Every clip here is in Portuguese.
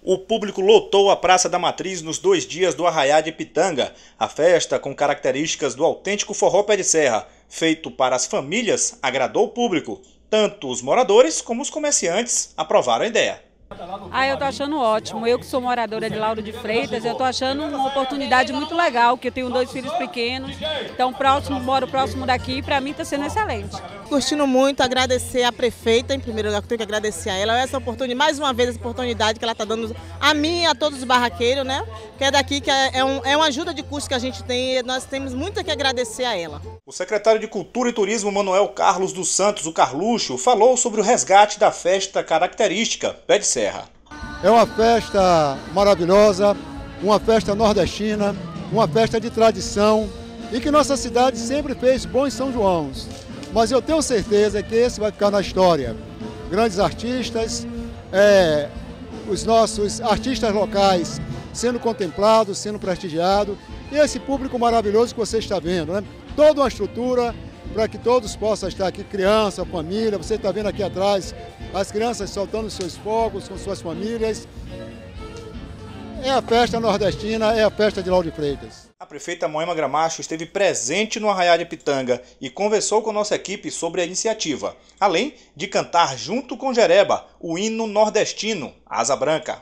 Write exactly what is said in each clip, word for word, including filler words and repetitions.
O público lotou a Praça da Matriz nos dois dias do Arraiá de Pitanga. A festa, com características do autêntico forró pé de serra, feito para as famílias, agradou o público. Tanto os moradores como os comerciantes aprovaram a ideia. Ah, eu tô achando ótimo. Eu que sou moradora de Lauro de Freitas, eu tô achando uma oportunidade muito legal, porque eu tenho dois filhos pequenos, então próximo, moro próximo daqui, e para mim está sendo excelente. Curtindo muito, agradecer a prefeita, em primeiro lugar, tenho que agradecer a ela, essa oportunidade, mais uma vez essa oportunidade que ela está dando a mim e a todos os barraqueiros, né? Que é daqui, que é, um, é uma ajuda de custo que a gente tem e nós temos muito que agradecer a ela. O secretário de Cultura e Turismo, Manuel Carlos dos Santos, o Carluxo, falou sobre o resgate da festa característica pé de serra. É uma festa maravilhosa, uma festa nordestina, uma festa de tradição e que nossa cidade sempre fez bons São Joãos. Mas eu tenho certeza que esse vai ficar na história. Grandes artistas, é, os nossos artistas locais sendo contemplados, sendo prestigiados, e esse público maravilhoso que você está vendo, né? Toda uma estrutura para que todos possam estar aqui, criança, família, você está vendo aqui atrás as crianças soltando seus fogos com suas famílias. É a festa nordestina, é a festa de Lauro de Freitas. A prefeita Moema Gramacho esteve presente no Arraiá de Pitanga e conversou com nossa equipe sobre a iniciativa, além de cantar junto com Jereba o hino nordestino, Asa Branca.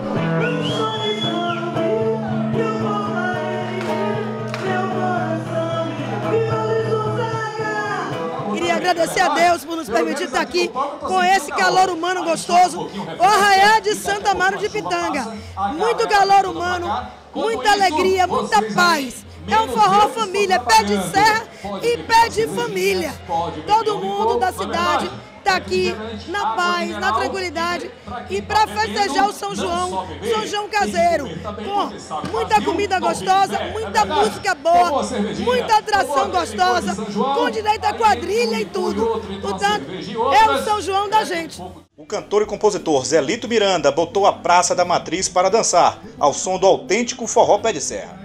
Agradecer a Deus por nos permitir estar aqui com esse calor humano gostoso, o Arraiá de Santa Amaro de Pitanga. Muito calor humano, muita alegria, muita paz. É um forró família, pé de serra e pé de família. Todo mundo da cidade está aqui na paz, na tranquilidade e para festejar o São João, São João caseiro, com muita comida gostosa, muita música boa, muita atração gostosa, com direito a quadrilha e tudo. Portanto, é o São João da gente. O cantor e compositor Zelito Miranda botou a Praça da Matriz para dançar, ao som do autêntico forró pé de serra.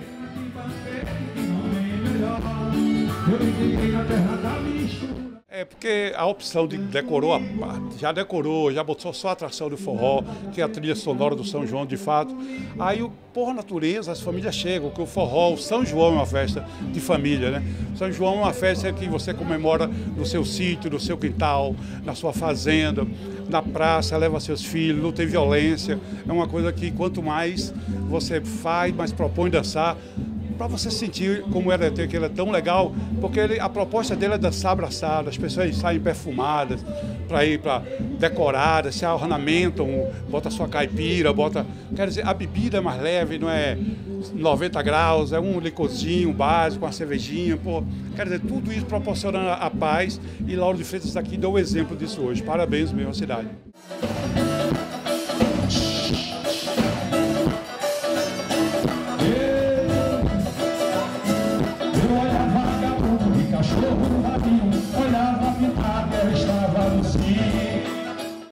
É porque a opção de decorou, já decorou, já botou só a atração do forró, que é a trilha sonora do São João de fato. Aí, por natureza, as famílias chegam, que o forró, o São João é uma festa de família, né? O São João é uma festa que você comemora no seu sítio, no seu quintal, na sua fazenda, na praça, leva seus filhos, não tem violência. É uma coisa que quanto mais você faz, mais propõe dançar, para você sentir como era ter aquilo é tão legal, porque ele, a proposta dele é dançar abraçado, as pessoas saem perfumadas para ir para decoradas, se ornamentam, bota sua caipira, bota, quer dizer, a bebida é mais leve, não é noventa graus, é um licorzinho básico, uma cervejinha, pô, quer dizer, tudo isso proporciona a paz e Lauro de Freitas aqui deu o exemplo disso hoje. Parabéns mesmo à cidade.